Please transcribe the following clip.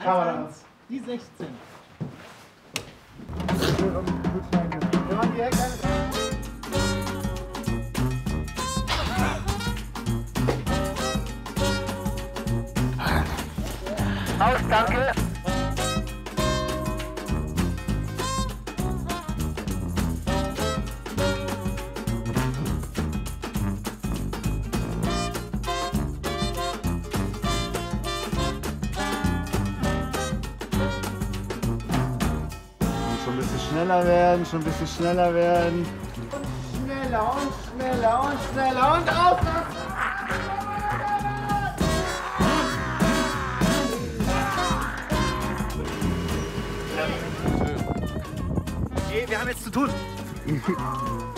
1, die 16. Wenn man direkt Aus, danke. Schon ein bisschen schneller werden, schon ein bisschen schneller werden. schneller und schneller und schneller und auf! Okay, wir haben jetzt zu tun.